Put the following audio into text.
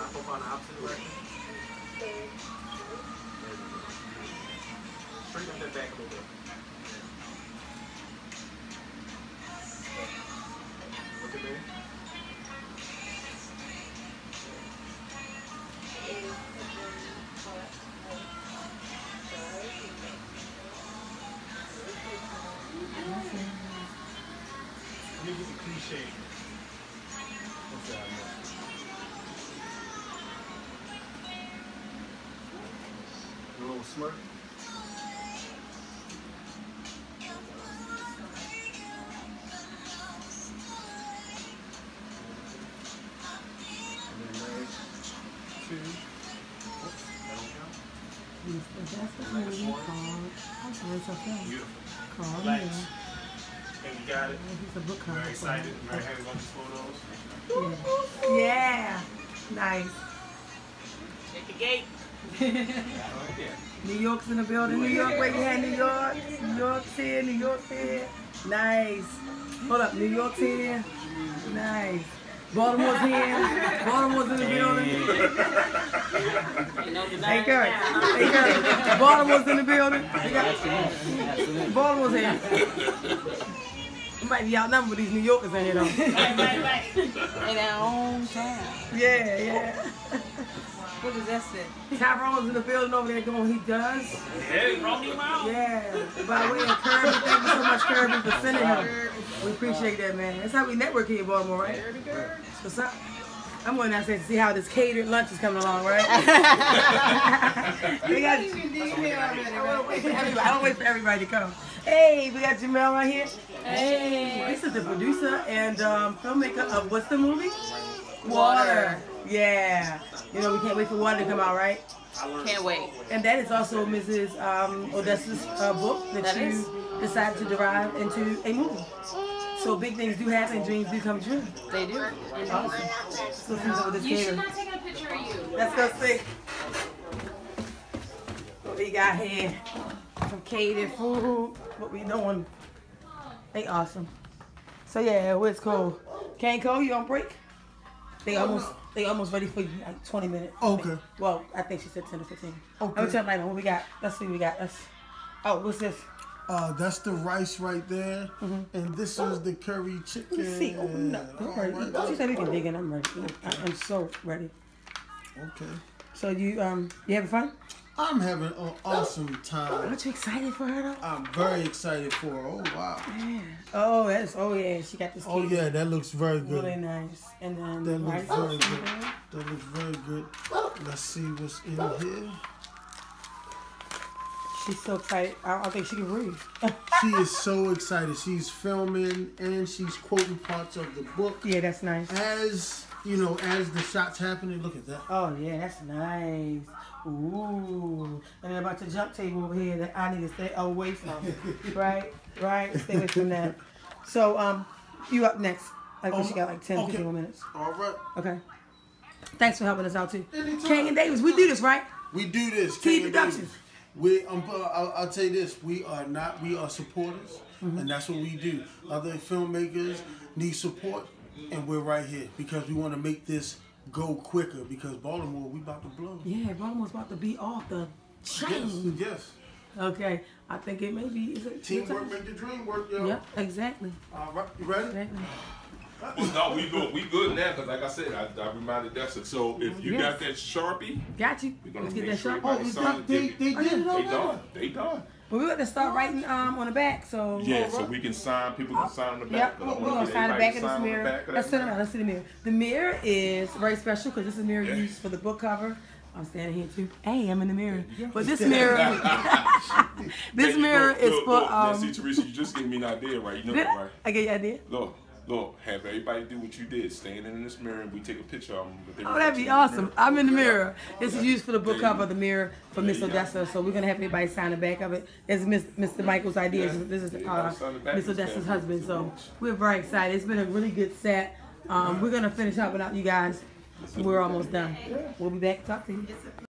profile in the opposite direction. Straighten that back a little bit. Look at me. Let me get the cliche. What's that? A little smirk. And then leg, 2. Oops, that don't count. That's the movie called. Beautiful. Called. Relax. And we got it. It's a book cover. Very excited. Very happy about these photos. Yeah. Yeah. Nice. Take the gate. New York's in the building. New York, where you at? New York. New York's here. New York's here. Nice. Hold up. New York's here. Nice. Baltimore's here. Baltimore's in the building. Hey, Kurt. Hey, Kurt. Baltimore's in the building. Baltimore's here. We might be outnumbered, these New Yorkers in here, though. Right. In our own town. Yeah, yeah. What does that say? Tyrone's in the building over there doing what he does. Hey, roll him out. Yeah. By the way, Kirby, thank you so much, Kirby, for sending him. We appreciate that, man. That's how we network here in Baltimore, right? What's up? I'm going downstairs to see how this catered lunch is coming along, right? We got, I don't wait for everybody to come. Hey, we got Jamel right here. Hey, this is the producer and filmmaker of what's the movie? Water. Yeah. You know, we can't wait for Water to come out, right? Can't wait. And that is also Mrs. Odessa's book that you decided to derive into a movie. So big things do happen, dreams do come true. They do. Awesome. So things over this You should caterer. not take a picture of you. Let's go see what we got here. Some catered food. What we doing? They awesome. So yeah, what's cold? Can't Cole, you on break? They almost ready for you, like 20 minutes. Okay. Well, I think she said 10 to 15. Okay. I'm turn light on. What we got? Let's see what we got. Oh, what's this? That's the rice right there, and this is the curry chicken. Let me see. Oh, no. Don't worry. Right. She said we can dig in. I'm ready. I'm so ready. Okay. So you having fun? I'm having an awesome time. Aren't you excited for her though? I'm very excited for her. Oh wow. Yeah. Oh yeah, she got this cake. Oh yeah, that looks very good. Really nice. And then That looks rice. very good. That looks very good. Let's see what's in here. She's so excited. I don't think she can breathe. She is so excited. She's filming and she's quoting parts of the book. Yeah, that's nice. As you know, as the shots happening, look at that. Oh yeah, that's nice. Ooh. And then about the jump table over here that I need to stay away from. Right? Stay away from that. So you up next. Like she got like 10, 15 more minutes. All right. Okay. Thanks for helping us out too. Anytime. King and Davis, we do this, right? We do this. Key King and Productions. Davis. I'll tell you this. We are supporters, and that's what we do. Other filmmakers need support, and we're right here because we want to make this go quicker because Baltimore, we about to blow. Yeah, Baltimore's about to be off the chain. Yes. Okay, I think it may be. Is it Teamwork make the dream work, yo. Yep, exactly. All right, you ready? Exactly. No, we good now because like I said, I reminded Dexter. So if you got that Sharpie, Got you. we're gonna Let's get make that sure shot. everybody sign the They ticket. did it already. They done. But we're going to start writing on the back, so. Yeah, so we can sign. People can sign on the back. Yep, we're going to sign the back of this Sign on the mirror. back of Let's that turn around. Let's see the mirror. The mirror is very special because this is a mirror Yeah. used for the book cover. I'm standing here too. Hey, I'm in the mirror. But this mirror, this mirror is for. Now, see, Teresa, you just gave me an idea, right? You know Did that, I? right? I gave you an idea. Look, have everybody do what you did. Stand in this mirror and we take a picture of them. With their Oh, that'd be reflection in the awesome. mirror. I'm in the mirror. This is used for the book There you cover go. of the mirror for Miss There you go. Odessa. So we're going to have everybody sign the back of it. It's Mr. Michael's idea. Yeah. This is Yeah, sign the back Miss of this Odessa's bad boy. husband. So we're very excited. It's been a really good set. We're going to finish up without you guys. We're almost done. We'll be back to talk to you.